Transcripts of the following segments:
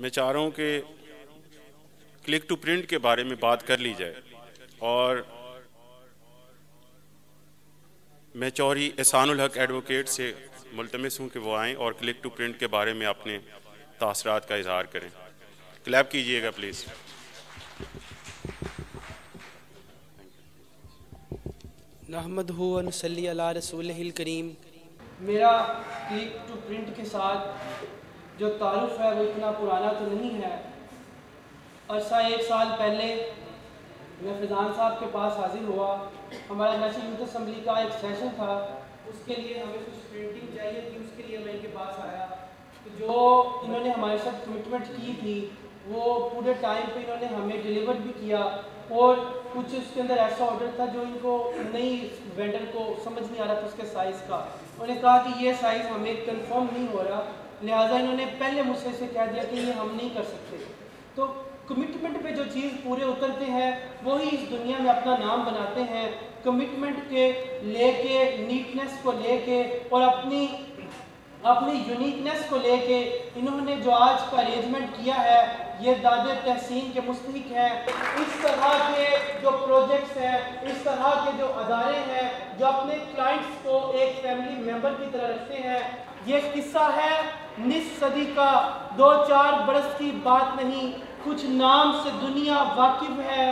میں چاہ رہا ہوں کہ کلک ٹو پرنٹ کے بارے میں بات کر لی جائے، اور میں چوہدری احسان الحق ایڈوکیٹ سے ملتمس ہوں کہ وہ آئیں اور کلک ٹو پرنٹ کے بارے میں اپنے تاثرات کا اظہار کریں۔ کلیپ کیجئے گا پلیز۔ نحمدہ و نصلی علی رسولہ الکریم۔ میرا کلک ٹو پرنٹ کے ساتھ جو تعارف ہے وہ اتنا پرانا تو نہیں ہے۔ عرصہ 1 سال پہلے میں فیضان صاحب کے پاس حاضر ہوا، ہمارا نیشنل یوتھ اسمبلی کا ایک سیشن تھا، اس کے لیے ہمیں کچھ پرنٹنگ چاہیے تھی، اس کے لیے میں ان کے پاس آیا۔ جو انہوں نے ہمارے ساتھ کمٹمنٹ کی تھی وہ پورے ٹائم پہ انہوں نے ہمیں ڈیلیور بھی کیا، اور کچھ اس کے اندر ایسا آرڈر تھا جو ان کو نئی وینڈر کو سمجھ نہیں آ رہا تھا اس کے سائز کا۔ انہوں نے کہا کہ یہ سائز ہمیں کنفرم نہیں ہو رہا، لہٰذا انہوں نے پہلے مجھ سے کہہ دیا کہ یہ ہم نہیں کر سکتے۔ تو کمٹمنٹ پہ جو چیز پورے اترتے ہیں وہی اس دنیا میں اپنا نام بناتے ہیں۔ کمٹمنٹ کے لے کے، نیٹنس کو لے کے اور اپنی یونیکنیس کو لے کے انہوں نے جو آج کا ارینجمنٹ کیا ہے یہ داد تحسین کے مستحق ہے۔ اس طرح کے جو پروجیکٹس ہیں، اس طرح کے جو ادارے ہیں جو اپنے کلائنٹس کو ایک فیملی ممبر کی طرح رکھتے ہیں، یہ قصہ ہے نصف صدی کا، 2-4 برس کی بات نہیں۔ کچھ نام سے دنیا واقف ہے،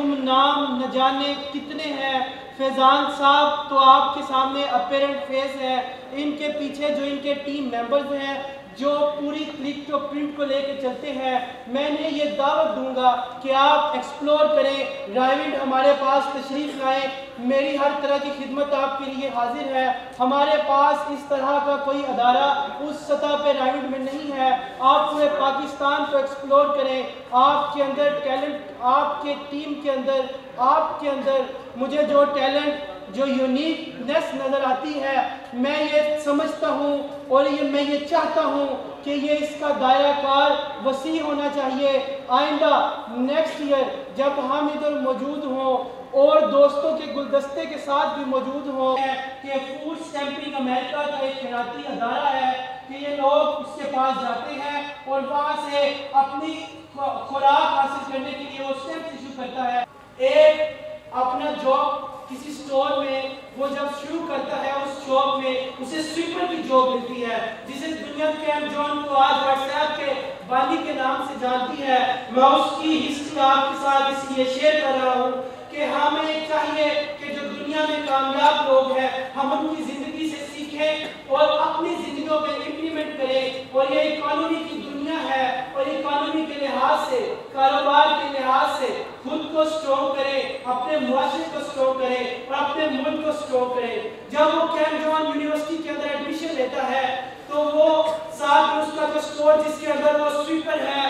گمنام نہ جانے کتنے ہیں۔ فیضان صاحب تو آپ کے سامنے اپیرنٹ فیس ہے، ان کے پیچھے جو ان کے ٹیم ممبرز ہیں جو پوری کلک ٹو پرنٹ کو لے کے چلتے ہیں، میں نے یہ دعوت دوں گا کہ آپ ایکسپلور کریں، رائیونڈ ہمارے پاس تشریف لائیں، میری ہر طرح کی خدمت آپ کے لیے حاضر ہے۔ ہمارے پاس اس طرح کا کوئی ادارہ اس سطح پہ رائیونڈ میں نہیں ہے۔ آپ پورے پاکستان کو ایکسپلور کریں، آپ کے اندر ٹیلنٹ، آپ کے ٹیم کے اندر، آپ کے اندر مجھے جو ٹیلنٹ، جو یونیکنیس نظر آتی ہے، میں یہ سمجھتا ہوں اور میں یہ چاہتا ہوں کہ یہ اس کا دائرہ کار وسیع ہونا چاہیے۔ آئندہ نیکسٹ ایئر جب ہم ادھر موجود ہوں اور دوستوں کے گلدستے کے ساتھ بھی موجود ہوں کہ فوڈ اسٹیمپنگ امریکہ کا ایک خیراتی ادارہ ہے کہ یہ لوگ اس کے پاس جاتے ہیں اور وہاں سے اپنی خوراک حاصل کرنے کے لیے وہ اسٹیمپ ایشو کرتا ہے۔ ایک اپنا جاب کسی سٹور میں وہ جب شروع کرتا ہے اس جاب میں اسے سویپر کی جاب ملتی ہے، جسے دنیا کیمپ جون کو آج واٹس ایپ کے بانی کے نام سے جانتی ہے۔ میں اس کی ہسٹری آپ کے ساتھ اس لیے شیئر کر رہا ہوں کہ ہمیں چاہیے کہ جو دنیا میں کامیاب لوگ ہیں ہم ان کی زندگی سے سیکھیں اور اپنی زندگیوں میں امپلیمنٹ کریں، اور یہ اکانومی کی دنیا ہے اور اکانومی کے لحاظ سے، کاروبار کے لحاظ سے خود کو سٹرونگ کریں، اپنے معاشرے کو سٹرونگ کریں اور اپنے ملک کو سٹرونگ کریں۔ جب وہ کیمپ جون یونیورسٹی کے اندر ایڈمیشن لیتا ہے تو وہ ساتھ میں اس کا جو سٹور جس کے اندر وہ سویپر ہے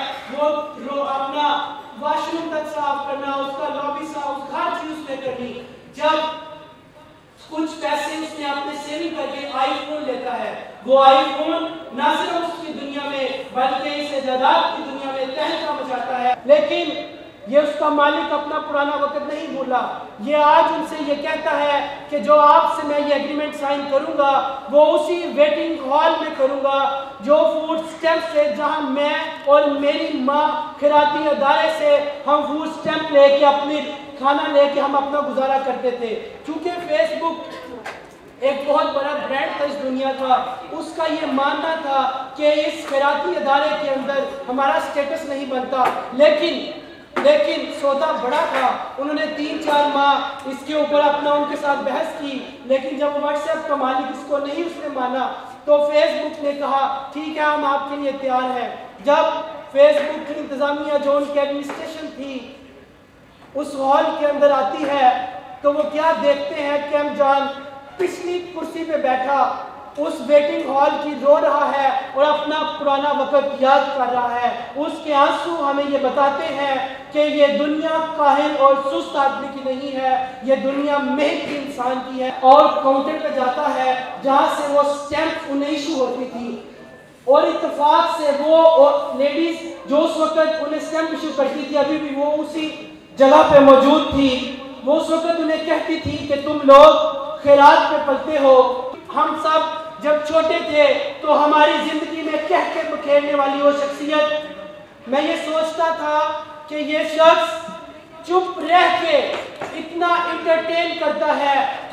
وہ اپنا واش روم تک صاف کرنا، اس کا لابی صاف، ہر چیز میں کرنی۔ جب کچھ پیسے اس نے اپنے سیونگ کر کے آئی فون لیتا ہے، وہ آئی فون نہ صرف اس کی دنیا میں بلکہ اس جائیداد کی دنیا میں تہلکہ مچاتا ہے، لیکن یہ اس کا مالک اپنا پرانا وقت نہیں بھولا۔ یہ آج ان سے یہ کہتا ہے کہ جو آپ سے میں یہ ایگریمنٹ سائن کروں گا وہ اسی ویٹنگ ہال میں کروں گا جو فوڈ سٹیمپ سے، جہاں میں اور میری ماں خیراتی ادارے سے ہم فوڈ سٹیمپ لے کے اپنی کھانا لے کے ہم اپنا گزارا کرتے تھے۔ کیونکہ فیس بک ایک بہت بڑا برانڈ تھا اس دنیا کا، اس کا یہ ماننا تھا کہ اس خیراتی ادارے کے اندر ہمارا سٹیٹس نہیں بنتا، لیکن سودا بڑا تھا۔ انہوں نے 3-4 ماہ اس کے اوپر اپنا ان کے ساتھ بحث کی، لیکن جب واٹس ایپ کا مالک اس کو نہیں اس نے مانا تو فیس بک نے کہا ٹھیک ہے ہم آپ کے لیے تیار ہیں۔ جب فیس بک کی انتظامیہ جو ان کی ایڈمنسٹریشن تھی اس ہال کے اندر آتی ہے تو وہ کیا دیکھتے ہیں، کیمپ جان پچھلی کرسی پہ بیٹھا اس ویٹنگ ہال کی رو رہا ہے اور اپنا پرانا وقت یاد کر رہا ہے۔ اس کے آنسو ہمیں یہ بتاتے ہیں کہ یہ دنیا کاہل اور سست آدمی کی نہیں ہے، یہ دنیا محنتی انسان کی ہے۔ اور کاؤنٹر پہ جاتا ہے جہاں سے وہ سٹیمپ انہیں ایشو ہوتی تھی، اور اتفاق سے وہ لیڈیز جو اس وقت انہیں سٹیمپ ایشو کرتی تھی ابھی بھی وہ اسی جگہ پہ موجود تھی۔ وہ اس وقت انہیں کہتی تھی کہ تم لوگ خیرات پہ پلتے ہو۔ ہم سب جب چھوٹے تھے تو ہماری زندگی میں کہہ کے بکھیرنے والی وہ شخصیت میں یہ سوچتا تھا کہ یہ شخص چپ رہ کے اتنا انٹرٹین کرتا ہے،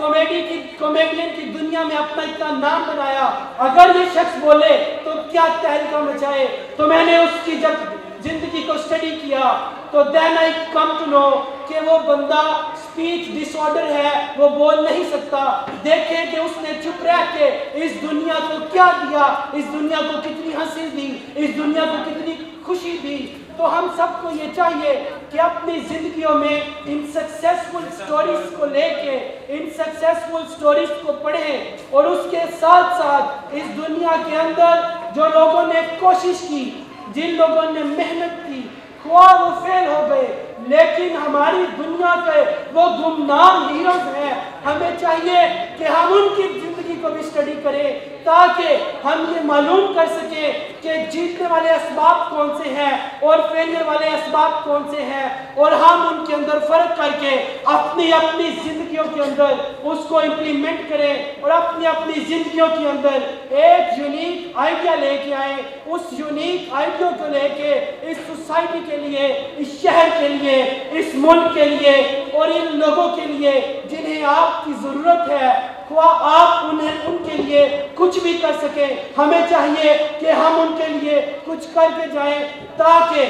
کامیڈین کی دنیا میں اپنا اتنا نام بنایا، اگر یہ شخص بولے تو کیا تہلکہ مچائے۔ تو میں نے اس کی جب زندگی کو اسٹڈی کیا تو then I come to know کہ وہ بندہ اسپیچ ڈس آرڈر ہے، وہ بول نہیں سکتا۔ دیکھیں کہ اس نے چپ رہ کے اس دنیا کو کیا دیا، اس دنیا کو کتنی ہنسی دی، اس دنیا کو کتنی خوشی دی۔ تو ہم سب کو یہ چاہیے کہ اپنی زندگیوں میں ان سکسیسفل سٹوریز کو لے کے ان سکسیسفل سٹوریز کو پڑھیں، اور اس کے ساتھ ساتھ اس دنیا کے اندر جو لوگوں نے کوشش کی، جن لوگوں نے محنت کی، خواہ وہ فیل ہو گئے، لیکن ہماری دنیا کے وہ گمنام ہیروز ہیں، ہمیں چاہیے کہ ہم ان کی زندگی کو بھی اسٹڈی کریں تاکہ ہم یہ معلوم کر سکیں کہ جیتنے والے اسباب کون سے ہیں اور فیلئر والے اسباب کون سے ہیں، اور ہم ان کے اندر فرق کر کے اپنی زندگیوں کے اندر اس کو امپلیمنٹ کریں، اور اپنی زندگیوں کے اندر ایک یونیک آئیڈیا لے کے آئیں۔ اس یونیک آئیڈیا کو لے کے اس سوسائٹی کے لیے، اس شہر کے لیے، اس ملک کے لیے اور ان لوگوں کے لیے جنہیں آپ کی ضرورت ہے، خواہ آپ ان کے لیے کچھ بھی کر سکیں، ہمیں چاہیے کہ ہم ان کے لیے کچھ کر کے جائیں تاکہ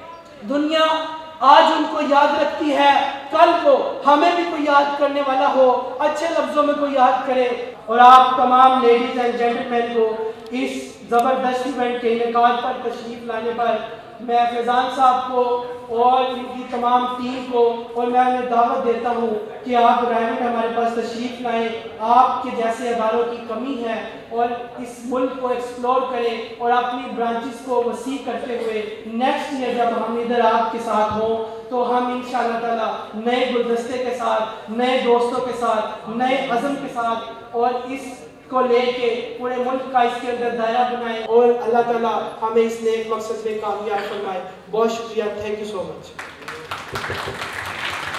دنیا آج ان کو یاد رکھتی ہے، کل کو ہمیں بھی کوئی یاد کرنے والا ہو، اچھے لفظوں میں کوئی یاد کرے۔ اور آپ تمام لیڈیز اینڈ جینٹلمین کو اس زبردست ایونٹ کے انعقاد پر تشریف لانے پر میں فیضان صاحب کو اور ان کی تمام ٹیم کو اور میں انہیں دعوت دیتا ہوں کہ آپ برائے ہمارے پاس تشریف لائیں۔ آپ کے جیسے اداروں کی کمی ہے، اور اس ملک کو ایکسپلور کریں اور اپنی برانچز کو وسیع کرتے ہوئے نیکسٹ ایئر جب ہم ادھر آپ کے ساتھ ہوں تو ہم انشاءاللہ تعالی نئے گلدستے کے ساتھ، نئے دوستوں کے ساتھ، نئے عزم کے ساتھ اور اس کو لے کے پورے ملک کا اس کے اندر دائرہ بنائیں، اور اللہ تعالیٰ ہمیں اس نیک مقصد میں کامیاب فرمائے۔ بہت شکریہ، تھینک یو سو مچ۔